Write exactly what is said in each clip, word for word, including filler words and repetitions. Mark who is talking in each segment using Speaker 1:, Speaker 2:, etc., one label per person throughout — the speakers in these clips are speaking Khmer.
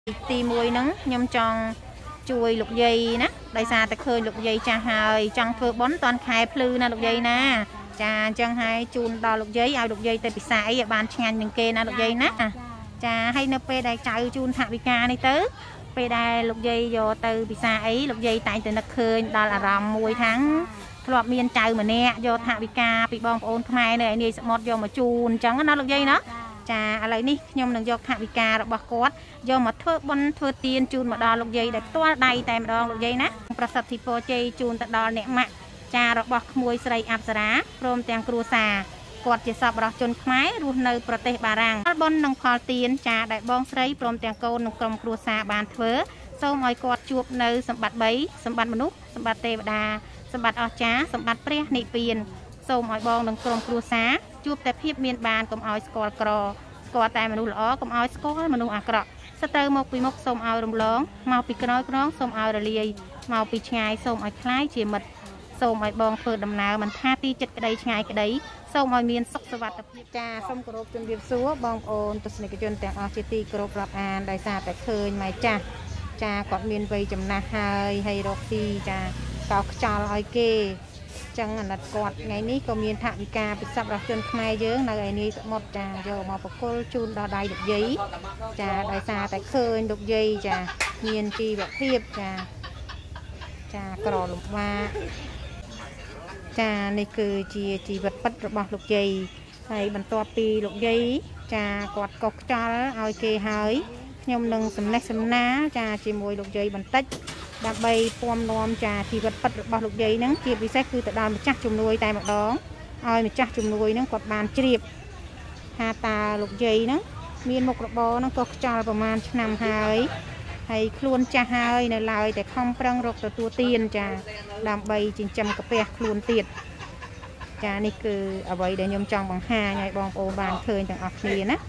Speaker 1: Tì mùi nắng nhâm tròn chui lục dây ná đại xa ta khơi lục dây cha hơi trong thưa bón toàn khai plư na lục dây na cha chân hai chun đo lục dây ao lục dây tay bị sải bàn chăn những kê na lục dây ná cha hay nơ pe đại chạy chun thạ bị ca này tứ pe đại lục dây vô từ bị xa ấy lục dây tại từ nực khơi đó là rằm mùi tháng lọt miên chạy mà nè vô thạ bị ca bị bom ôn mai này này sẽ mót vô mà chun trắng nó lục dây đó chaอะไรนี่ខ្ញុំនឹងយកថវិការបស់គាត់យកមកធ្វើបុណ្យធ្វើទានជូនមកដល់លោកយាយដែលផ្ទាល់ដៃតែម្ដងលោកយាយណាប្រសិទ្ធិពរជ័យជូនទៅដល់អ្នកម៉ាក់ចារបស់ក្មួយស្រីអប្សរាព្រមទាំងគ្រួសារគាត់ជាសពរបស់ជនខ្មែររស់នៅប្រទេសបារាំងបុណ្យនឹងផលទានចាដែលបងស្រីព្រមទាំងកូននិងក្រុមគ្រួសារបានធ្វើសូមឲ្យគាត់ជួបនៅសម្បត្តិបីសម្បត្តិមនុស្សសម្បត្តិទេវតាសម្បត្តិអស្ចារ្យសម្បត្តិព្រះនិព្វានសូមឲ្យបងនិងក្រុមគ្រួសារជួបតែភាពមានបានកុំឲ្យស្គាល់ក្រស្គាល់តែមនុស្សល្អកុំឲ្យស្គាល់មនុស្សអាក្រក់ស្ទើរមកពីមុខសូមឲ្យរំលងមកពីក្រោយក្រងសូមឲ្យរលាយមកពីឆ្ងាយសូមឲ្យคล้ายជាមិត្តសូមឲ្យបងធ្វើដំណើរមិនថាទីចិត្តក្តីឆ្ងាយក្តីសូមឲ្យមានសុខសុវត្ថិភាពចាសូមគោរពជំរាបសួរបងប្អូនទស្សនិកជនទាំងអស់ជាទីគោរពរាប់អានដោយសារតែឃើញម៉ែចាស់ចាគាត់មានវ័យចំណាស់ហើយហើយរកទីចាកោខ្ចល់ឲ្យគេចឹងអាណិតគាត់ថ្ងៃនេះក៏មានថវិកាពិសេសរបស់ជនខ្មែរយើងនៅឯនេះសមុទ្រចាយកមកប្រគល់ជូនដល់ដៃលោកយាយចាដោយសារតែឃើញលោកយាយចាមានជីវភាពចាចាក្រលំបាកចានេះគឺជាជីវិតពិតរបស់លោកយាយហើយបន្ទាប់ពីលោកយាយចាគាត់កុសខ្ចល់ឲ្យគេហើយខ្ញុំនឹងសំណេះសំណាលចាជាមួយលោកយាយបន្តិចដើម្បីពំនាំចាជីវិតពិតរបស់លោកយាយហ្នឹងជាពិសេសគឺទៅដល់ម្ចាស់ជំនួយតែម្ដងឲ្យម្ចាស់ជំនួយហ្នឹងគាត់បានជ្រាបថាតើលោកយាយហ្នឹងមានមុខរបរហ្នឹងក៏ខ្ចល់ប្រហែលឆ្នាំហើយហើយខ្លួនចាស់ហើយនៅឡើយតែខំប្រឹងរកទទួលទានចាដើម្បីចិញ្ចឹមកាពះខ្លួនទៀតចានេះគឺអ្វីដែលខ្ញុំចង់បង្ហាញឲ្យបងប្អូនបានឃើញទាំងអស់គ្នាណា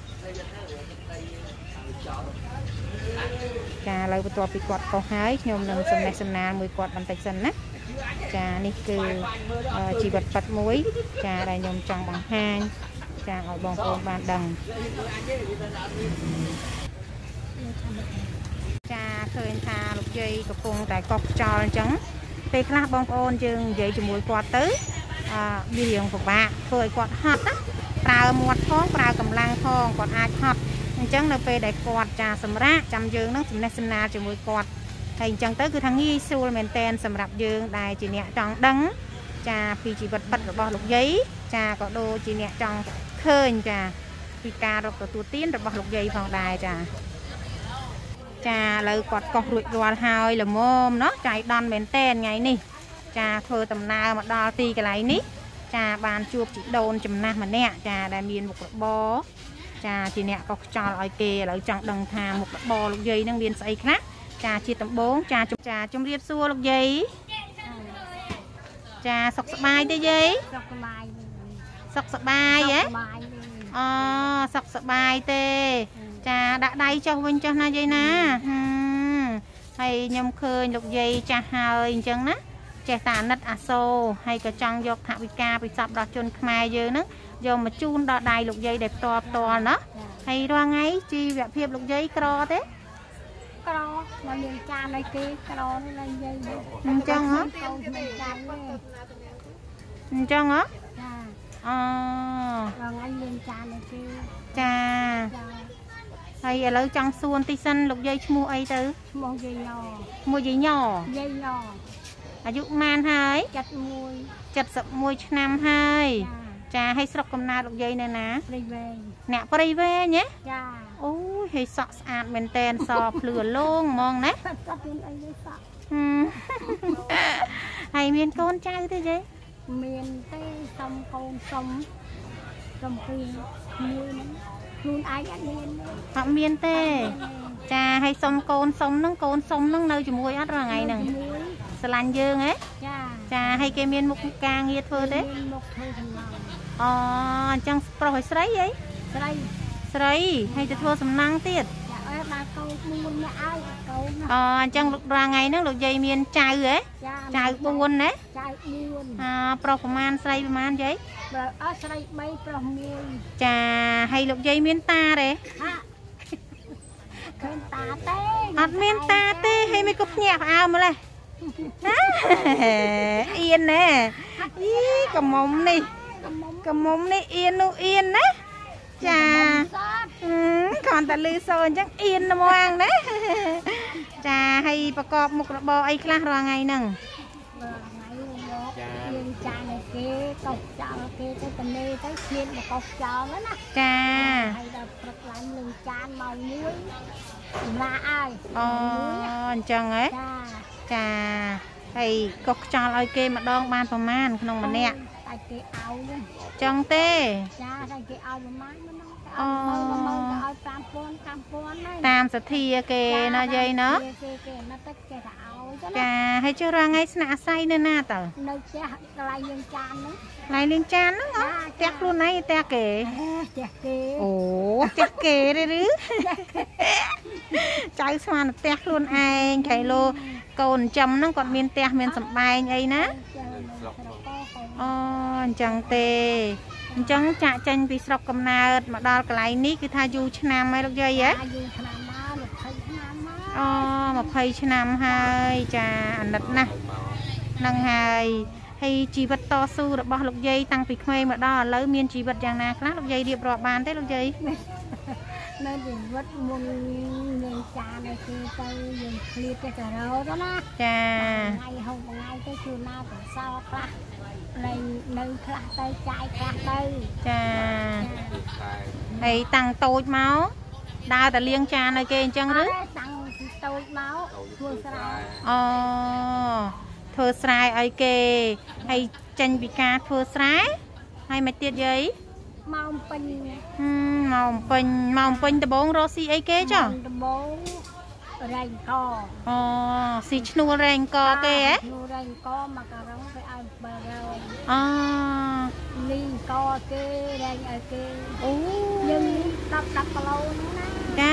Speaker 1: ចាឥឡូវបន្ទាប់ពីគាត់កុសហើយខ្ញុំនឹងសំណេះសំណាលមួយគាត់បន្តិចសិនណាចានេះគឺជីវិតពិតមួយចាដែលខ្ញុំចង់បង្ហាញចាឲ្យបងប្អូនបានដឹងចាឃើញថាលោកយាយកំពុងតែកុសខ្ចល់អញ្ចឹងពេលខ្លះបងប្អូនយើងនិយាយជាមួយគាត់ទៅអឺវារៀងពិបាកធ្វើឲ្យគាត់ហត់ណាប្រើមាត់ផងប្រើកម្លាំងផងគាត់អាចហត់អញ្ចឹងនៅពេលដែលគាត់ចាសម្រាប់ចាំយើងនឹងសំណេះសំណាលជាមួយគាត់ហើយអញ្ចឹងទៅគឺថាងាយស្រួលមែនតែនសម្រាប់យើងដែលជាអ្នកចង់ដឹងចាពីជីវិតពិតរបស់លោកយាយចាក៏ដូចជាអ្នកចង់ឃើញចាពីការរកទទួលទានរបស់លោកយាយផងដែរចាចាឥឡូវគាត់កុសរួចរាល់ហើយល្មមเนาะចៃដន្យមែនតែនថ្ងៃនេះចាធ្វើដំណើរមកដល់ទីកន្លែងនេះចាបានជួបជីដូនចំណាស់ម្នាក់ចាដែលមានមុខរបរចាជាអ្នកកុសខ្ចល់ឲ្យគេឥឡូវចង់ដឹងថាមុខរបរលោកយាយនឹងមានស្អីខ្លះចាជាដំបូងចាចាជំរាបសួរលោកយាយចាសុខសប្បាយទេយាយសុខសប្បាយសុខសប្បាយហ៎អូសុខសប្បាយទេចាដាក់ដៃចុះវិញចុះណាយាយណាហើយខ្ញុំឃើញលោកយាយចាស់ហើយអញ្ចឹងណាចេះតែអាណិតអាសូរហើយក៏ចង់យកថវិកាពិសពដល់ជនខ្មែរយើងហ្នឹងយកមកជូនដល់ដៃលោកយាយដែលផ្ទាល់ផ្ទាល់ណាហើយរាល់ថ្ងៃជីវភាពលោកយាយក្រទេក្រមកមានចានឲ្យគេក្រនេះឡើយយាយអញ្ចឹងហ៎អញ្ចឹងហ៎ចាអូរាល់ថ្ងៃមានចានឲ្យគេចាហើយឥឡូវចង់សួរតិចសិនលោកយាយឈ្មោះអីទៅឈ្មោះយាយញឈ្មោះយាយញយាយញអាយុប៉ុន្មានហើយเจ็ดสิบเอ็ด เจ็ดสิบเอ็ดឆ្នាំហើយចាឲ្យស្រុកកំណើតលោកយាយនៅណាព្រៃវែងអ្នកព្រៃវែងហ៎ចាអូយហើយសក់ស្អាតមែនតែនសភ្លឺលោងហ្មងណាសក់មានអីទេសក់ហើយមានកូនចៅទេយាយមានទេសុំកូនសុំសុំពីមួយហ្នឹងខ្លួនឯងអត់មានអត់មានទេចាឲ្យសុំកូនសុំហ្នឹងកូនសុំហ្នឹងនៅជាមួយអត់រាល់ថ្ងៃហ្នឹងស្រឡាញ់យើងហ៎ចាចាឲ្យគេមានមុខការងារធ្វើទេមុខធ្វើសំណងអូអញ្ចឹងប្រុសឲ្យស្រីអីស្រីស្រីឲ្យទៅធ្វើសំណងទៀតចាអើដល់កូនមួយអ្នកឲ្យកូនអូអញ្ចឹងរាល់ថ្ងៃហ្នឹងលោកយាយមានចៅហ៎ចៅបួនណាចៅបួនអប្រុសប្រហែលស្រីប្រហែលយាយបើអត់ស្រីបីប្រុសមួយចាឲ្យលោកយាយមានតាទេอดเมียนตาเต้ให้ไม่ก็แง่เอามาเลยเอียนแน่อีกระมมนี่กระมมนี่เอียนนูเอียนนะจ้าก่อนแต่ลือโซนจังเอียนนะมองนะจ้าให้ประกอบมุกระบอไอ้คลาสรอไงหนึ่งจานในเกะตกจานเกะจะเป็นเนยจะเคียนแบบตกจานแล้วนะจ้าให้เราประกอบหนึ่งจานเมามุ้ยมาไอ้อ๋อจังไงจ้าให้กกจานเอาเกะมาดองบานประมาณขนมมันเนี่ยจังเต้จ้าให้เกะเอาประมาณอ๋อตามสัตย์เกะนะยัยเนาะจ้าให้เจอรังไงสนาไซเนน่าต่อในเจ้าลายเลี้ยงจานนะลายเลี้ยงจานนะเหรอแจกรุ่นไหนแจกเก๋แจกเก๋โอ้แจกเก๋เลยหรือใจสมานแจกรุ่นไอ้ไข่โลโกนจำนั่งกอดเมียนแจกเมียนสบายไงนะอ๋อจังเตจังจะจังปีสอบกำเนิดมาดอลกลายนี้คือทายูชนะไหมลูกยัยยะอ๋อมาเพย์ชนะให้จ้าอันนั้นนะนั่งให้ให้ชีวิตต่อสู้ระบอบลูกยัยตั้งปีเมย์มาดอลแล้วมีชีวิตอย่างนั้นครับลูกยัยเรียบร้อยบานได้ลูกยัยนั่นชีวิตมุนเงินจานในคือไปยังคลีจะจะเราแล้วนะจ้าไงหงไงก็คือหน้าของเศร้าครับในในคลาสเตยใจคลาสเตยจ้าให้ตั้งโต๊ะเมาส์ดาวแต่เลี้ยงจานในเกณฑ์จังหรือตั้งโต๊ะเมาส์ทัวร์สไลด์อ๋อทัวร์สไลด์ไอเกให้จันบิกาทัวร์สไลด์ให้มาเตี้ยยัยมองปิงมองปิงมองปิงตะบงโรซีไอเกจ้ะตะบงแรงกออ๋อสีชนูแรงกอเกะชนูแรงกอมาการังไปเอาบาเราอ๋อลิงกอเกแรงไอเกโอ้ยังตับตับกะโลนะจ้า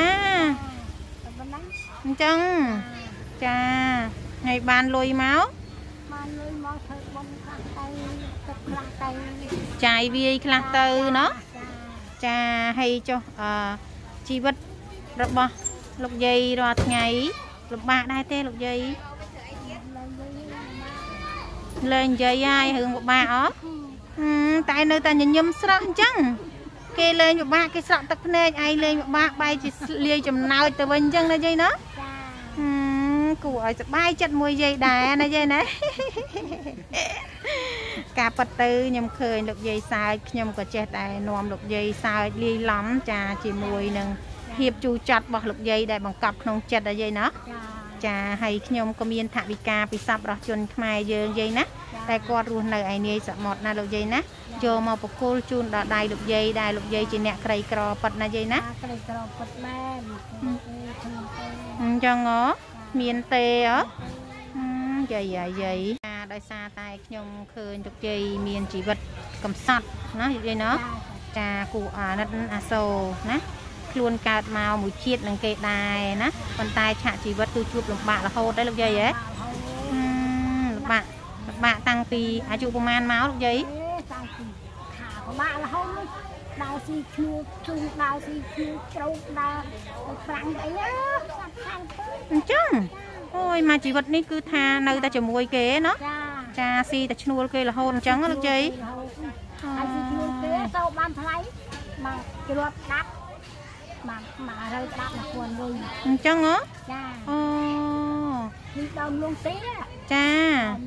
Speaker 1: จังจ้าไงบานลอยเมาส์บานลอยเมาส์เธอบนคลาเตยตกคลาเตยใจวีคลาเตยเนาะจ้าให้เจ้าชีวิตระบอบลูกยัยรอไงลูกบะได้เต้ลูกยัยเลยยัยยัยหึงลูกบะอ๋อtại nơi ta nhìn nhâm sọc chăng kê lên một ba cái sọc tập này ai lên một ba bay chỉ lia chầm nào từ bên chân này dây nó cụ ở bay chặt mùi dây đà này dây này cả bật tư nhầm khơi lục dây sai nhầm có che tại nôm lục dây sai lia lắm trà chỉ mùi nâng hiệp chu chặt bọc lục dây để bằng cặp không chặt ở dây nó trà hay nhom có miên thạ bị ca bị sập đó chôn mai giờ dây nèแต่กอดรูนเลยไอเนี้ยสมอดน่าลูกยัยนะโจมาปกูจูนดาได้ลูกยัยได้ลูกยัยจีเนะใครกรอปัดนะยัยนะใครกรอปัดแม่จังเหรอเมียนเตะเหรอใหญ่ใหญ่ใหญ่ได้ซาตายยมเคยลูกยัยเมียนจีวัดกำสัดนะยัยเนาะจ่ากูอ่านั่นอาโซนะคลวนกาดมาหมูเชียดหลังเกดได้นะคนตายฉะจีวัดคือชุบลงบะละโหดได้ลูกยัยเอ๊ะลงบะบะตั้งปีอายุประมาณเมาส์ลูกยัยขาของบะละห้องดาวซีคิวจุงดาวซีคิวจุงดาวฝรั่งไอ้เนาะจังโอ้ยมาจีวัดนี่คือทาในแต่จะมวยเก๋เนาะจ้าซีแต่ชนัวเก๋ละโหดจังลูกยัยไอ้ซีคิวเก๋โตบ้านไทยมาจรวดดับมามาเราดับมาควรเลยจังเหรอจ้าอ๋อมีดองลงเตี้ยจ้า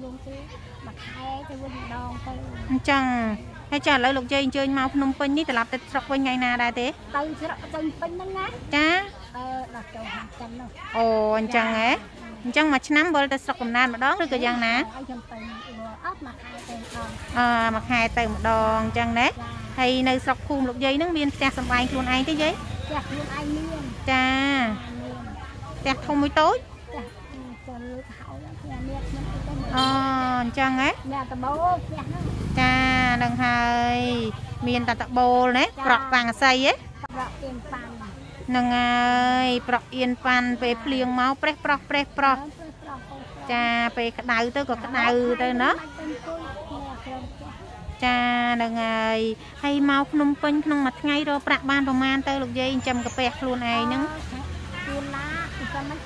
Speaker 1: จังให้จ่าเลยลูกยัยเจอมาพนมเปญนี่แต่รับแต่สอบเป็นไงนาได้เต้ตึงสอบตึงเป็นนั่งนะจ้าเออเราจะหาจังเนาะโอ้จังไงจังมาชนะบอลแต่สอบกำนันมาดองหรือก็ยังนะอ่ามาขายเติมดองจังนะให้ในสอบคุมลูกยัยนั่งเบียนแต่สบายខ្លួនឯងទេយាយចាខ្លួនឯងមានចាតែធំមួយតូចចាចូលលើខោខ្ញុំមានខ្ញុំអូអញ្ចឹងហ៎អ្នកតបោផ្ទះហ្នឹងចានឹងហើយមានតែតបូលណាប្រក់ប៉ាំងស័យហ៎ប្រក់អៀនប៉ាន់នឹងហើយប្រក់អៀនប៉ាន់ពេលភ្លៀងមកប្រេះប្រោះប្រេះប្រោះចាពេលក្តៅទៅក៏ក្តៅទៅណាចានឹងហើយហើយមកភ្នំពេញក្នុងមួយថ្ងៃរកប្រាក់បានប្រមាណទៅលោកយាយចាំកាពះខ្លួនឯងហ្នឹងខ្លួនណ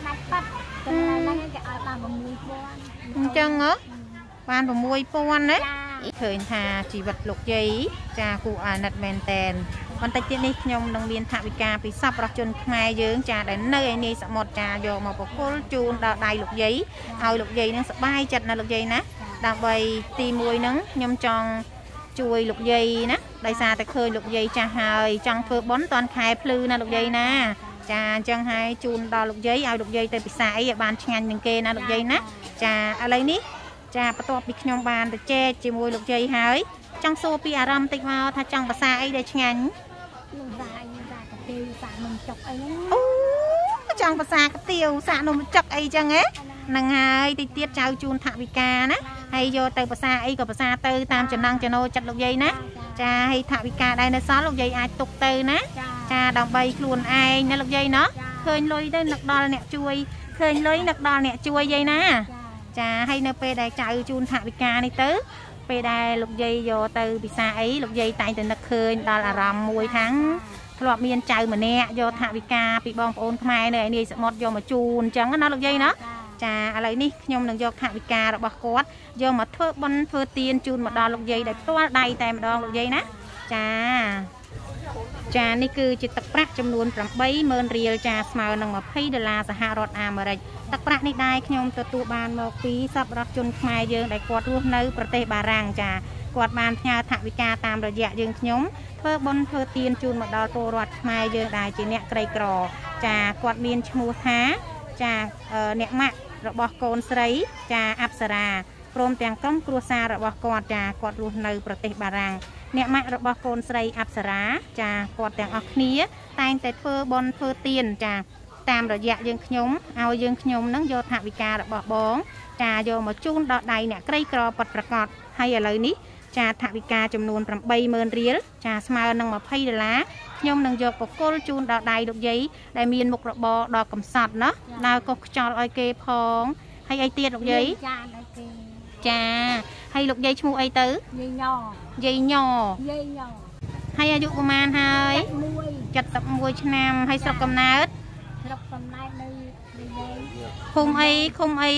Speaker 1: chân á ban vào môi pon đấy thời thà chỉ vật lục giấy cha cụ à nặt mèn tènวันតិចទៀតនេះខ្ញុំនឹងមានថវិកាពីសប្បុរសជនខ្មែរយើងចាដែលនៅឯនេះសមុទ្រចាយកមកប្រគល់ជូនដល់ដៃលោកយាយឲ្យលោកយាយនឹងសប្បាយចិត្តណាលោកយាយណាដើម្បីទីមួយនឹងខ្ញុំចង់ជួយលោកយាយណាដោយសារតែឃើញលោកយាយចាស់ហើយចង់ធ្វើបុណ្យតាន់ខែភ្លឺណាលោកយាយណាចាអញ្ចឹងហើយជូនដល់លោកយាយឲ្យលោកយាយទៅពិសាអីឲ្យបានឆ្ងាញ់ជាងគេណាលោកយាយណាចាឥឡូវនេះចាបន្ទាប់ពីខ្ញុំបានទៅជែកជាមួយលោកយាយហើយចង់សួរពីអារម្មណ៍តិចមកថាចង់ភាសាអីដែលឆ្ងាញ់លោកសាអីសាកាទៀវសានំចុកអីហ្នឹងអូចង់ភាសាកាទៀវសានំចុកអីចឹងហ៎ហ្នឹងហើយតិចទៀតចៅជូនថវិកាណាហើយយកទៅភាសាអីក៏ភាសាទៅតាមចំណង់ចំណូលចិត្តលោកយាយណាចាហើយថវិកាដែរនៅសល់លោកយាយអាចទុកទៅណាចាដើម្បីខ្លួនឯងណាលោកយាយណាឃើញលុយទៅនឹកដល់អ្នកជួយឃើញលុយនឹកដល់អ្នកជួយយាយណាចាហើយនៅពេលដែលចៅជូនថវិកានេះទៅពេលដែលលោកយាយយកទៅពិសាអីលោកយាយតែងតែនឹកឃើញដល់អារម្មណ៍មួយថាំងធ្លាប់មានចៅម្នាក់យកថវិកាពីបងប្អូនខ្មែរនៅឯនេះសមុទ្រយកមកជូនអញ្ចឹងណាលោកយាយណាចាឥឡូវនេះខ្ញុំនឹងយកថវិការបស់គាត់យកមកធ្វើបុណ្យធ្វើទានជូនមកដល់លោកយាយដោយផ្ទាល់ដៃតែម្ដងលោកយាយណាចាចានេះគឺជាទឹកប្រាក់ចំនួនប្រាំបីម៉ឺនរៀលចាស្មើនឹងម្ភៃដុល្លារសហរដ្ឋអាមេរិកទឹកប្រាក់នេះដែរខ្ញុំទទួលបានមកពីសប្បុរសជនខ្មែរយើងដែលគាត់រស់នៅប្រទេសបារាំងចាគាត់បានផ្ញើថវិកាតាមរយៈយើងខ្ញុំធ្វើបុណ្យធ្វើទានជូនមកដល់ពលរដ្ឋខ្មែរយើងដែលជាអ្នកក្រីក្រចាគាត់មានឈ្មោះថាចាអ្នកម៉ាក់របស់កូនស្រីចាអប្សរាព្រមទាំងក្រុមគ្រួសាររបស់គាត់ចាគាត់រស់នៅប្រទេសបារាំងអ្នកម៉ាក់របស់កូនស្រីអប្សរាចាគាត់ទាំងអស់គ្នាតែងតែធ្វើបុណ្យធ្វើទានចាតាមរយៈយើងខ្ញុំឲ្យយើងខ្ញុំនឹងយកថវិការបស់បងចាយកមកជូនដល់ដៃអ្នកក្រីក្រពិតប្រាកដហើយឥឡូវនេះចាថវិកាចំនួនប្រាំបីម៉ឺនរៀលចាស្មើនឹងម្ភៃដុល្លារខ្ញុំនឹងយកបកគលជូនដល់ដៃលោកយាយដែលមានមុខរបរដ៏កំសត់ណាដើរកុសខ្យល់ឲ្យគេផងហើយអីទៀតលោកយាយចាឲ្យគេចាហើយលោកយាយឈ្មោះអីទៅយាយញយាយញយាយញហើយអាយុប្រហែលហើយเจ็ดสิบเอ็ดឆ្នាំហើយស្រុកកំណើតស្រុកកំណើតនៅយាយឃុំអីឃុំអី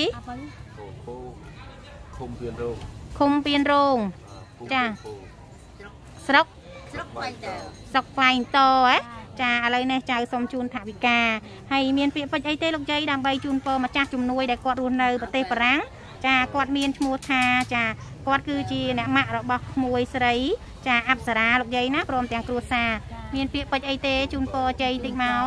Speaker 1: ឃុំពៀនរោងឃុំពៀនរោងចាស្រុកស្រុកផ្លែងតស្រុកផ្លែងតហ៎ចាឥឡូវនេះចៅសូមជូនថវិកាហើយមានពាក្យពេចន៍អីទេលោកយាយដើម្បីជូនពរម្ចាស់ជំនួយដែលគាត់រស់នៅប្រទេសបារាំងចាគាត់មានឈ្មោះថាចាគាត់គឺជាអ្នកម៉ាក់របស់ក្មួយស្រីចាអប្សរាលោកយាយណាព្រមទាំងគ្រួសារមានពាក្យពេចន៍អីទេជូនពរជ័យតិចមក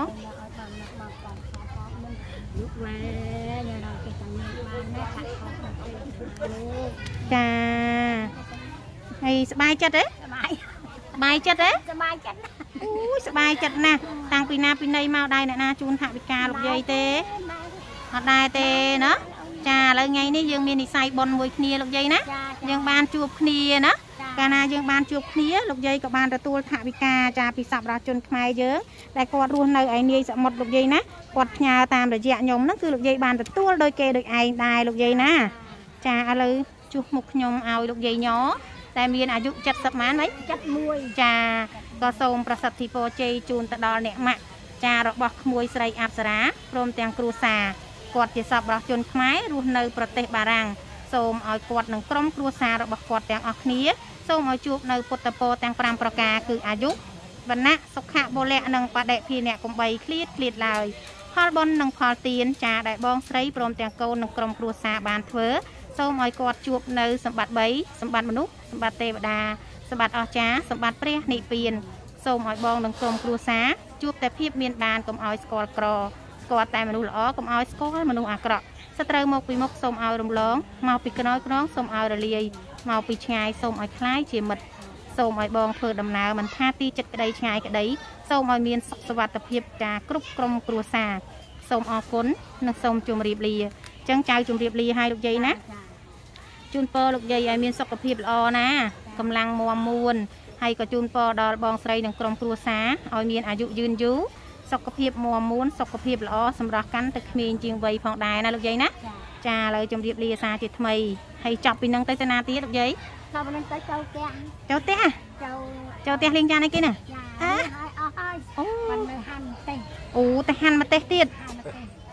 Speaker 1: ចាហើយសប្បាយចិត្តទេសប្បាយសប្បាយចិត្តទេសប្បាយចិត្តអូយសប្បាយចិត្តណាស់តាំងពីណាពីណីមកដែរអ្នកណាជូនថវិកាលោកយាយទេអត់ដែរទេណាចាឥឡូវថ្ងៃនេះយើងមាននិស័យបុណ្យមួយគ្នាលោកយាយណាយើងបានជួបគ្នាណាកាលណាយើងបានជួបគ្នាលោកយាយក៏បានទទួលថវិកាចាពីសប្បុរសជនខ្មែរយើងដែលគាត់រស់នៅឯនាយសមុទ្រលោកយាយណាគាត់ផ្ញើតាមរយៈខ្ញុំហ្នឹងគឺលោកយាយបានទទួលដោយគេដូចឯងដែរលោកយាយណាចាឥឡូវជួសមុខខ្ញុំឲ្យលោកយាយញតែមានអាយុเจ็ดสิบម៉ានហីเจ็ดสิบเอ็ดចាក៏សូមប្រសិទ្ធិពរជ័យជូនទៅដល់អ្នកម៉ាក់ចារបស់ក្មួយស្រីអប្សរាព្រមទាំងគ្រួសារគាត់ជាសប្បុរសជនខ្មែររស់នៅប្រទេសបារាំងសូមឲ្យគាត់និងក្រុមគ្រួសាររបស់គាត់ទាំងអស់គ្នាសូមឲ្យជួបនៅពុទ្ធពរទាំងប្រាំប្រការគឺអាយុវណ្ណៈសុខៈពលៈនិងបដិភាអ្នកកំបីឃ្លាតឃ្លាតឡើយផលបុណ្យនិងផលទានចាដែលបងស្រីព្រមទាំងកូននិងក្រុមគ្រួសារបានធ្វើសូមឲ្យគាត់ជួបនៅសម្បត្តិបីសម្បត្តិមនុស្សសម្បត្តិទេវតាសម្បត្តិអស្ចារ្យសម្បត្តិព្រះនិព្វានសូមឲ្យបងនិងក្រុមគ្រួសារជួបតែភាពមានបានកុំឲ្យស្គាល់ក្រស្គាល់តែមនុស្សល្អកុំឲ្យស្គាល់មនុស្សអាក្រក់សត្រូវមកពីមុខសូមឲ្យរំលងមកពីក្រោយក្រងសូមឲ្យរលាយមកពីឆ្ងាយសូមឲ្យคล้ายជាមិត្តសូមឲ្យបងធ្វើដំណើរមិនថាទីចិត្តក្តីឆ្ងាយក្តីសូមឲ្យមានសុខសុវត្ថិភាពចាគ្រប់ក្រុមគ្រួសារសូមអរគុណនិងសូមជម្រាបលាអញ្ចឹងចៅជម្រាបលាឲ្យលោកយាយណាជូនពរលោកយាយឲ្យមានសុខភាពល្អណាកម្លាំងមាំមួនហើយក៏ជូនពរដល់បងស្រីនិងក្រុមគ្រួសារឲ្យមានអាយុយឺនយូរសុខភាពមាំមួនសុខភាពល្អសម្រាប់កាន់ទៅក្មេងជាងវ័យផងដែរណាលោកយាយណាចាឥឡូវជម្រាបលាសារជាថ្មីហើយចប់ពីនឹងទៅទៅណាទៀតលោកយាយដល់ពីនឹងទៅចូលផ្ទះចូលផ្ទះចូលចូលផ្ទះលេងចានអីគេណាអើឲ្យអស់ហើយអូមិននៅហាន់ម្ទេសអូតែហាន់ម្ទេសទៀតអ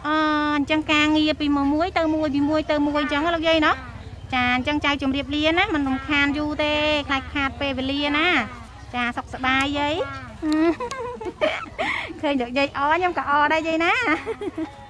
Speaker 1: chẳng càng nghi bị mà muối tơ muối bị muối tơ muối chẳng là dây nó chà chẳng trai chùm điệp liên á mình không khan du tê khai khát về về liên á chà sọc sạ bài giấy khơi được dây ó nhưng cả o đây dây ná